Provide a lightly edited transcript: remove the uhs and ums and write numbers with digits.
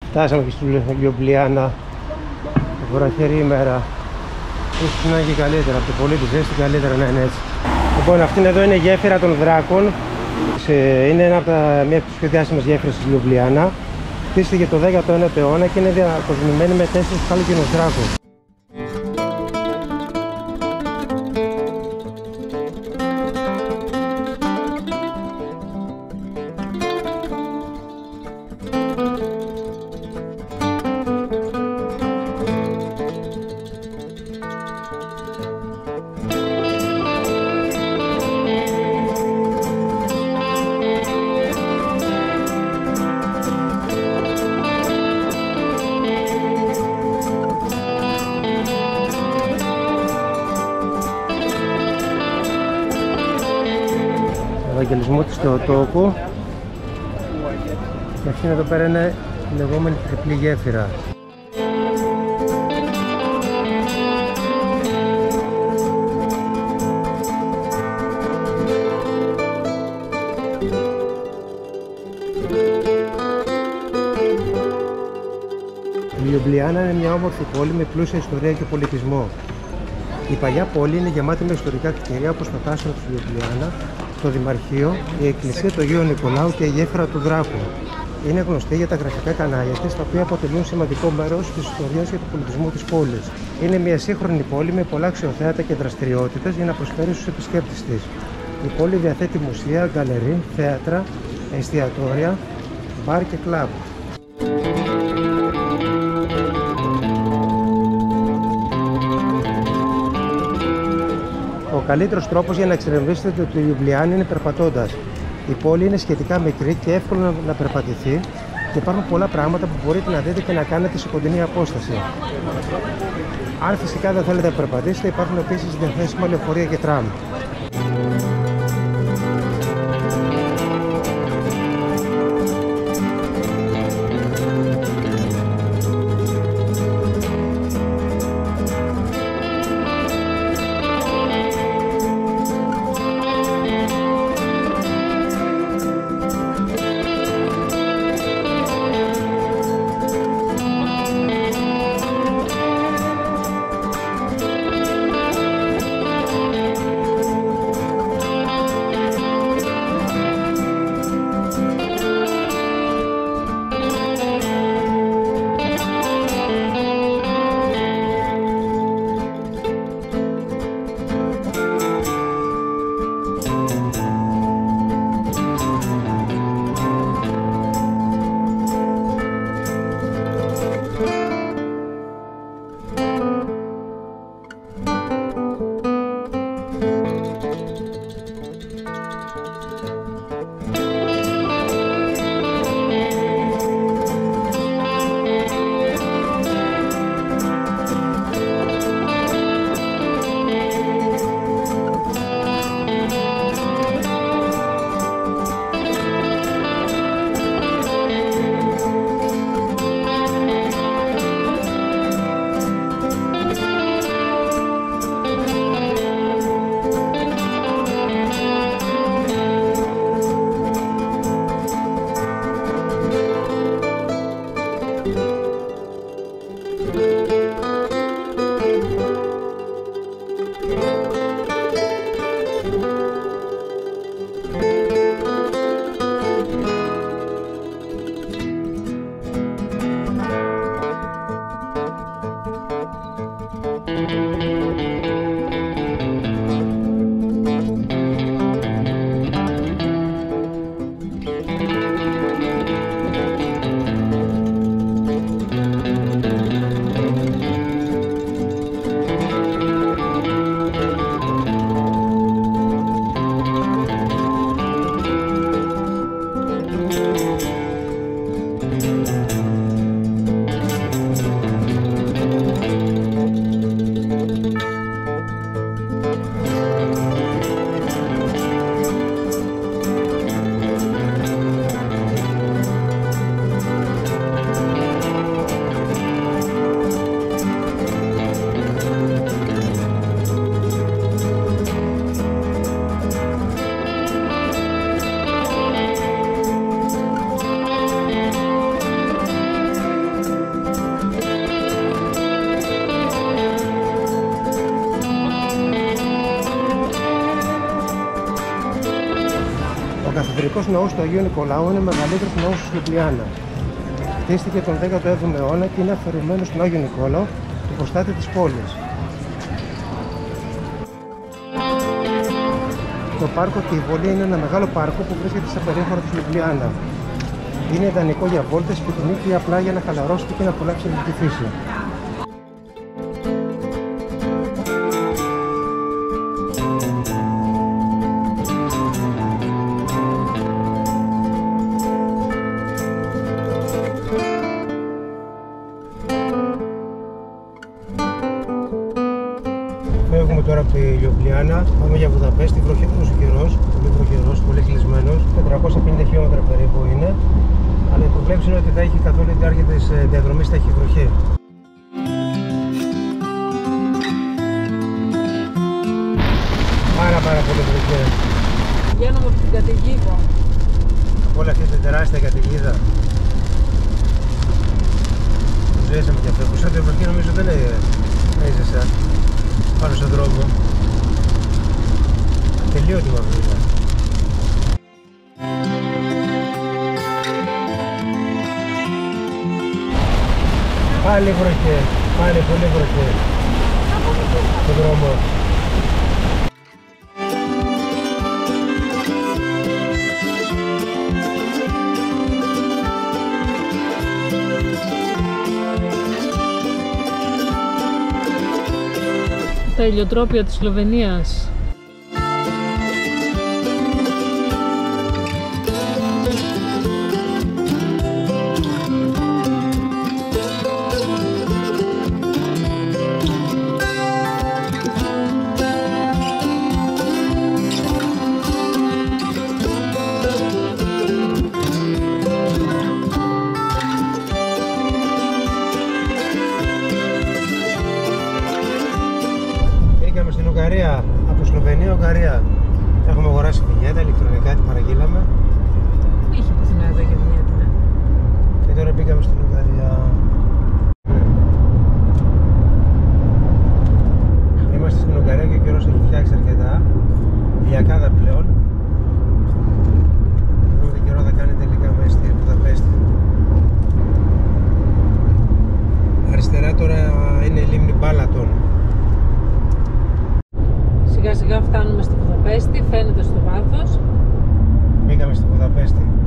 Φτάσαμε και στη Λιουμπλιάνα. Βροχερή ημέρα. Ίσως να είναι και καλύτερα, από το πολύ τη ζέστη καλύτερα να είναι έτσι. Λοιπόν, αυτή εδώ είναι η γέφυρα των Δράκων. Είναι μία από τις πιο διάσημες γέφυρες της Λιουμπλιάνα. Χτίστηκε το 19ο αιώνα και είναι διακοσμημένη με 4 χάλκινους δράκους. Ευαγγελισμό της Θεοτόκου. Και αυτή εδώ πέρα είναι η λεγόμενη τριπλή γέφυρα. Η Λιουμπλιάνα είναι μια όμορφη πόλη με πλούσια ιστορία και πολιτισμό. Η παλιά πόλη είναι γεμάτη με ιστορικά κτίρια όπως το κάστρο της Λιουμπλιάνα, το Δημαρχείο, η εκκλησία του Αγίου Νικολάου και η γέφυρα του Δράκου. Είναι γνωστή για τα γραφικά κανάλια της, τα οποία αποτελούν σημαντικό μέρος της ιστορίας και του πολιτισμού της πόλης. Είναι μια σύγχρονη πόλη με πολλά αξιοθέατα και δραστηριότητες για να προσφέρει στους επισκέπτες της. Η πόλη διαθέτει μουσεία, γκαλερί, θέατρα, εστιατόρια, μπαρ και κλαμπ. Ο καλύτερος τρόπος για να εξερευνήσετε τη Λιουμπλιάνα είναι περπατώντας. Η πόλη είναι σχετικά μικρή και εύκολο να περπατηθεί και υπάρχουν πολλά πράγματα που μπορείτε να δείτε και να κάνετε σε κοντινή απόσταση. Αν φυσικά δεν θέλετε να περπατήσετε, υπάρχουν επίσης διαθέσιμα λεωφορεία και τραμ. Ελληνικός ναός του Αγίου Νικολάου είναι ο μεγαλύτερος ναός στη Λιουμπλιάνα. Χτίστηκε τον 17ο αιώνα και είναι αφιερωμένο στον Άγιο Νικόλαο, τον προστάτη της πόλης. Το πάρκο Τίβολη είναι ένα μεγάλο πάρκο που βρίσκεται στα περίχωρα της Λιουμπλιάνα. Είναι ιδανικό για βόλτες, πικνίκ ή απλά για να χαλαρώσετε και να απολαύσετε τη φύση. Φεύγουμε τώρα από τη Λιουμπλιάνα, πάμε για Βουδαπέστη, βροχερός καιρός, πολύ βροχερός, πολύ κλεισμένος, 450 χιλιόμετρα περίπου είναι, αλλά οι προβλέψεις είναι ότι θα έχει καθ' όλη τη διάρκεια της διαδρομής θα έχει βροχή. Πάρα πολύ βροχή. Βγαίνουμε από την καταιγίδα. Από όλη αυτή την τεράστια καταιγίδα. Ζήσαμε και αυτό, που σαν τη βροχή νομίζω δεν έζησα πάνω στον δρόμο. Τελείωτη μαυρίλα. Πάλι βροχή, πάλι πολύ βροχή στον δρόμο. Τα ηλιοτρόπια της Σλοβενίας. Στην Ουγγαρία, από Σλοβενία, Ουγγαρία. Έχουμε αγοράσει βινιέτα, ηλεκτρονικά, την παραγγείλαμε. Είχε πουθενά εδώ για βινιέτα, ναι. Και τώρα μπήκαμε στην Ουγγαρία. Είμαστε στην Ουγγαρία και ο καιρός έχει φτιάξει αρκετά. Διακάδα πλέον. Θα δούμε τι καιρό θα κάνει τελικά μέσα στη Βουδαπέστη. Αριστερά τώρα είναι η λίμνη Μπάλατον. Σιγά σιγά φτάνουμε στη Βουδαπέστη, φαίνεται στο βάθος. Μπήκαμε στη Βουδαπέστη.